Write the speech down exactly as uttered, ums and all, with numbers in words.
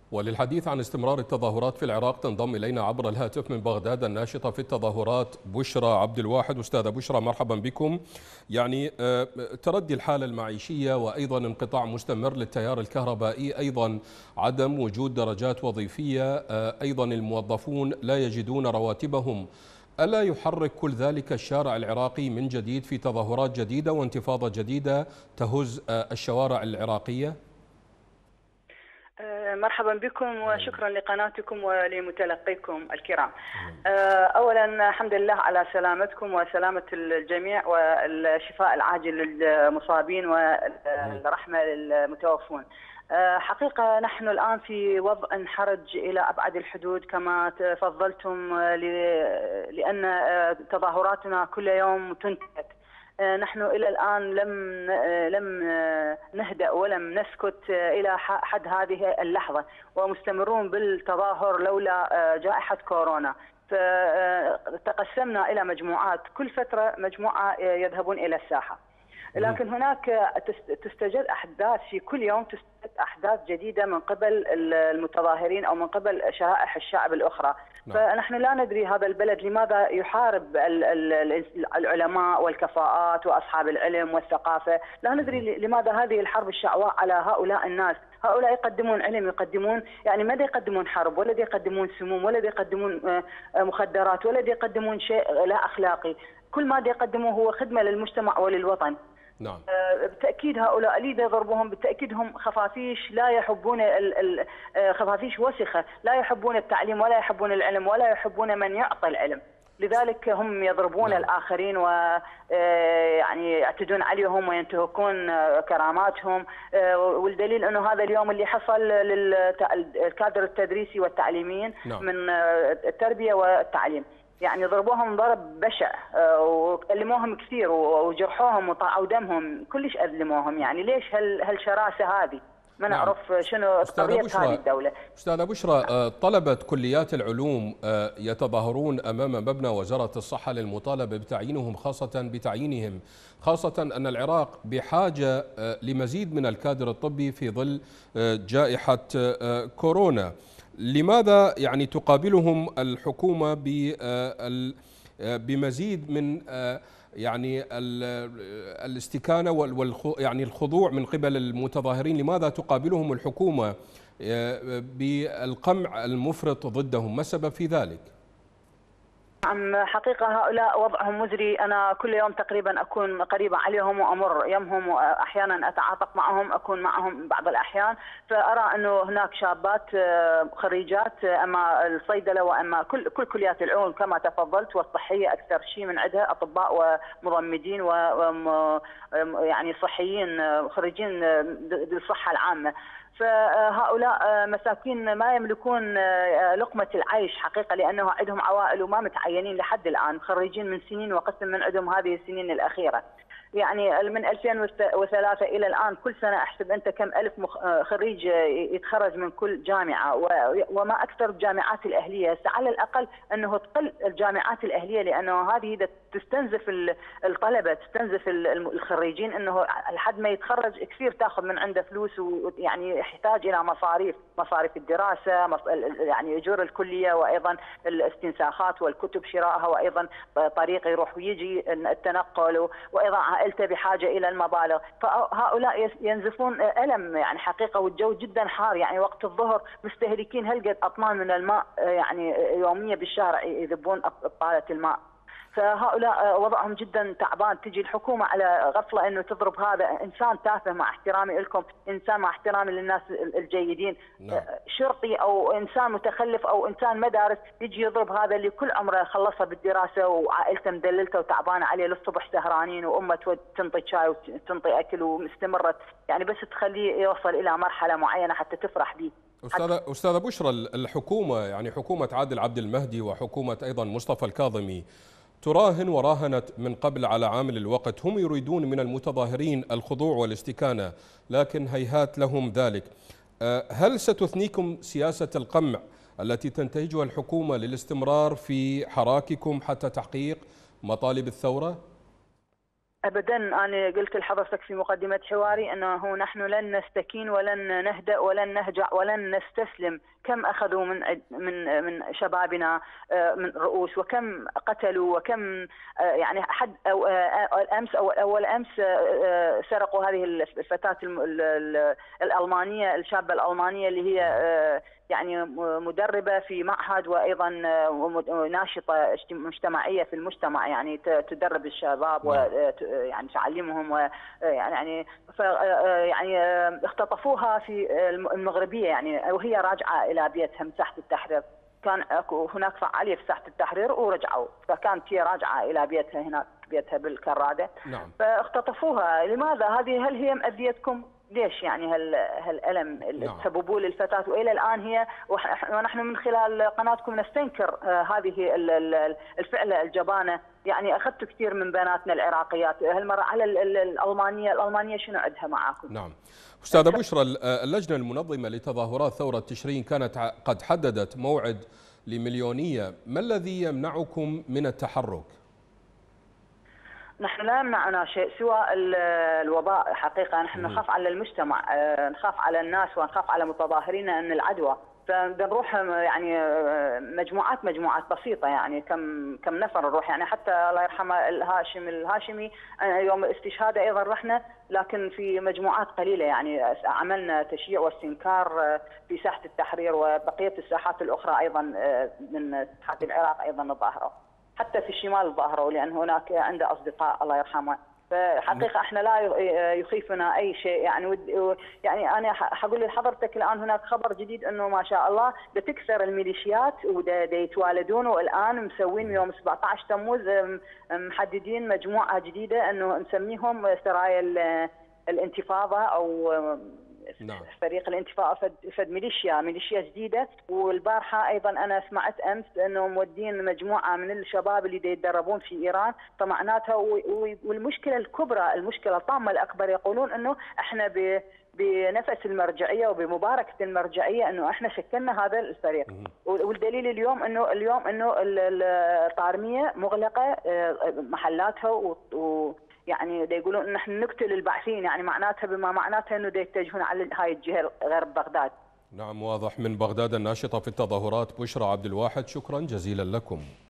وللحديث عن استمرار التظاهرات في العراق تنضم إلينا عبر الهاتف من بغداد الناشطة في التظاهرات بشرى عبد الواحد. أستاذة بشرى مرحبا بكم. يعني تردي الحالة المعيشية وأيضا انقطاع مستمر للتيار الكهربائي، أيضا عدم وجود درجات وظيفية، أيضا الموظفون لا يجدون رواتبهم، ألا يحرك كل ذلك الشارع العراقي من جديد في تظاهرات جديدة وانتفاضة جديدة تهز الشوارع العراقية؟ مرحبا بكم وشكرا لقناتكم ولمتلقيكم الكرام. اولا الحمد لله على سلامتكم وسلامه الجميع والشفاء العاجل للمصابين والرحمه للمتوفون. حقيقه نحن الان في وضع حرج الى ابعد الحدود كما تفضلتم، لان تظاهراتنا كل يوم تنتهك. نحن إلى الآن لم لم نهدأ ولم نسكت إلى حد هذه اللحظة، ومستمرون بالتظاهر لولا جائحة كورونا. فتقسمنا إلى مجموعات، كل فترة مجموعة يذهبون إلى الساحة، لكن هناك تستجد أحداث في كل يوم، تستجد أحداث جديدة من قبل المتظاهرين أو من قبل شرائح الشعب الأخرى. فنحن لا ندري هذا البلد لماذا يحارب العلماء والكفاءات وأصحاب العلم والثقافة، لا ندري لماذا هذه الحرب الشعواء على هؤلاء الناس. هؤلاء يقدمون علم، يقدمون يعني ماذا يقدمون؟ حرب، ولا يقدمون سموم، ولا يقدمون مخدرات، ولا يقدمون شيء لا أخلاقي. كل ما يقدموه هو خدمة للمجتمع وللوطن. نعم. بالتأكيد هؤلاء اللي يضربوهم بالتأكيد هم خفافيش، لا يحبون خفافيش وسخة، لا يحبون التعليم ولا يحبون العلم ولا يحبون من يعطي العلم، لذلك هم يضربون نعم. الآخرين ويعني يعتدون عليهم وينتهكون كراماتهم. والدليل أنه هذا اليوم اللي حصل للكادر التدريسي والتعليميين نعم. من التربية والتعليم، يعني ضربوهم ضرب بشع وكلموهم كثير وجرحوهم وطعوا دمهم، كلش أذلموهم. يعني ليش هالشراسة هذه؟ ما نعرف نعم. شنو طبيعة هذه الدولة. أستاذة بشرى، طلبة كليات العلوم يتظاهرون أمام مبنى وزارة الصحة للمطالبة بتعيينهم، خاصة بتعيينهم خاصة أن العراق بحاجة لمزيد من الكادر الطبي في ظل جائحة كورونا. لماذا يعني تقابلهم الحكومة بمزيد من يعني الاستكانة يعني الخضوع من قبل المتظاهرين؟ لماذا تقابلهم الحكومة بالقمع المفرط ضدهم؟ ما السبب في ذلك؟ نعم، حقيقة هؤلاء وضعهم مزري. أنا كل يوم تقريبا أكون قريبة عليهم وأمر يمهم، وأحيانا أتعاطف معهم، أكون معهم بعض الأحيان، فأرى أنه هناك شابات خريجات أما الصيدلة وأما كل كل كليات العلوم كما تفضلت، والصحية أكثر شيء من عندها، أطباء ومضمدين و يعني صحيين خريجين بالصحة العامة. فهؤلاء مساكين ما يملكون لقمة العيش حقيقة، لأنه عندهم عوائل وما متعينين لحد الآن، خريجين من سنين وقسم من عندهم هذه السنين الأخيرة. يعني من ألفين وثلاثة إلى الآن كل سنة أحسب أنت كم ألف خريج يتخرج من كل جامعة، وما أكثر الجامعات الأهلية. على الأقل أنه تقل الجامعات الأهلية، لأنه هذه تستنزف الطلبة، تستنزف الخريجين، أنه لحد ما يتخرج كثير تأخذ من عنده فلوس، ويعني يحتاج إلى مصاريف، مصاريف الدراسة، يعني أجور الكلية، وأيضا الاستنساخات والكتب شرائها، وأيضا طريق يروح ويجي التنقل، وأيضا عائلته بحاجة إلى المبالغ. فهؤلاء ينزفون ألم يعني حقيقة، والجو جدا حار، يعني وقت الظهر مستهلكين هلقد أطنان من الماء يعني يوميا بالشارع يذبون أبطالة الماء. فهؤلاء وضعهم جدا تعبان. تجي الحكومة على غفلة انه تضرب هذا انسان تافه، مع احترامي لكم، انسان مع احترامي للناس الجيدين، نعم. شرطي او انسان متخلف او انسان مدارس، يجي يضرب هذا اللي كل عمره خلصها بالدراسة وعائلته مدللته وتعبانة عليه للصبح سهرانين، وامه تنطي شاي وتنطي اكل ومستمرة، يعني بس تخليه يوصل الى مرحلة معينة حتى تفرح به. أستاذة أستاذة بشرى، الحكومة يعني حكومة عادل عبد المهدي وحكومة أيضا مصطفى الكاظمي تراهن وراهنت من قبل على عامل الوقت. هم يريدون من المتظاهرين الخضوع والاستكانة، لكن هيهات لهم ذلك. هل ستثنيكم سياسة القمع التي تنتهجها الحكومة للاستمرار في حراككم حتى تحقيق مطالب الثورة؟ ابدا. انا قلت لحضرتك في مقدمه حواري انه نحن لن نستكين ولن نهدأ ولن نهجع ولن نستسلم. كم اخذوا من من من شبابنا من رؤوس، وكم قتلوا، وكم يعني حد أو امس او اول امس سرقوا هذه الفتاه الالمانيه، الشابه الالمانيه اللي هي يعني مدربه في معهد وايضا ناشطه مجتمعيه في المجتمع، يعني تدرب الشباب ويعني تعلمهم، ويعني يعني اختطفوها في المغربيه يعني وهي راجعه الى بيتها من ساحه التحرير. كان هناك فعاليه في ساحه التحرير ورجعوا، فكانت هي راجعه الى بيتها هناك بيتها بالكراده. نعم. فاختطفوها. لماذا؟ هذه هل هي مأذيتكم؟ ليش يعني هال هالألم اللي تسببوه للفتاة والى الان هي، ونحن من خلال قناتكم نستنكر هذه الفعله الجبانه. يعني اخذت كثير من بناتنا العراقيات هالمره على الالمانيه، الالمانيه شنو عندها معاكم؟ نعم. استاذه بشرى، اللجنه المنظمه لتظاهرات ثوره تشرين كانت قد حددت موعد لمليونيه، ما الذي يمنعكم من التحرك؟ نحن لا يمنعنا شيء سوى الوباء. حقيقة نحن نخاف على المجتمع، نخاف على الناس ونخاف على متظاهرين من العدوى، فبنروح يعني مجموعات مجموعات بسيطة، يعني كم كم نفر نروح، يعني حتى الله يرحمه الهاشم الهاشمي يوم الاستشهاد أيضا رحنا، لكن في مجموعات قليلة. يعني عملنا تشييع واستنكار في ساحة التحرير وبقية الساحات الأخرى أيضا من ساحات العراق أيضا نظاهروا، حتى في الشمال ظاهروا لأن هناك عنده أصدقاء الله يرحمه. فحقيقة احنا لا يخيفنا أي شيء. يعني يعني أنا حقول لحضرتك الآن هناك خبر جديد أنه ما شاء الله بتكثر الميليشيات ودا يتوالدون، والآن مسوين يوم سبعة عشر تموز محددين مجموعة جديدة أنه نسميهم سرايا الانتفاضة أو نعم. فريق الانتفاضة فد, فد ميليشيا ميليشيا جديدة. والبارحة أيضا أنا سمعت أمس أنهم مودين مجموعة من الشباب اللي يتدربون في إيران، فمعناتها والمشكلة الكبرى، المشكلة الطامة الأكبر، يقولون أنه إحنا ب بنفس المرجعيه وبمباركه المرجعيه انه احنا شكلنا هذا الفريق. والدليل اليوم انه اليوم انه الطارميه مغلقه محلاتها و يعني دا يقولون ان احنا نقتل البعثيين، يعني معناتها بما معناتها انه دا يتجهون على هاي الجهه غرب بغداد. نعم، واضح. من بغداد الناشطه في التظاهرات بشرى عبد الواحد، شكرا جزيلا لكم.